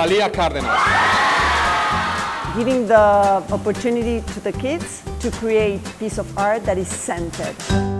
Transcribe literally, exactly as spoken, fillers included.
Thalia Cárdenas. Giving the opportunity to the kids to create a piece of art that is scented.